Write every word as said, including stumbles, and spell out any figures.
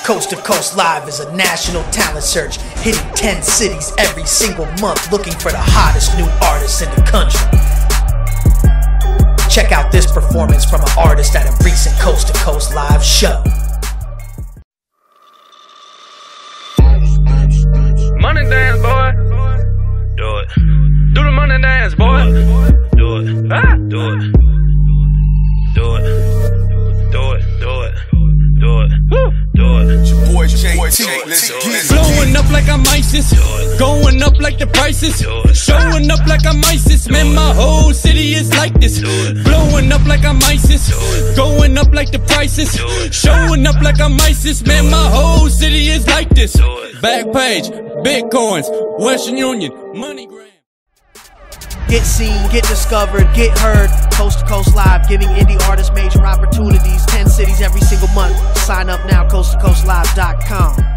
Coast to Coast Live is a national talent search, hitting ten cities every single month, looking for the hottest new artists in the country. Check out this performance from an artist at a recent Coast to Coast Live show. Money dance, boy. Do it. Do the money dance, boy. Do it. Ah. Do it. Do it. Do it. Do it. Do it. Woo. Do it. It's your boy J T. Let's get it. Blowing up like I'm ISIS, going up like the prices, showing up like I'm ISIS. Man, my whole city is like this. Blowing up like I'm ISIS, going up like the prices, showing up like I'm ISIS. Man, my whole city is like this. Back page, Bitcoins, Western Union, MoneyGram. Get seen, get discovered, get heard. Coast to Coast Live, giving indie artists major opportunities. ten cities every single month. Sign up now, coast to coast live dot com.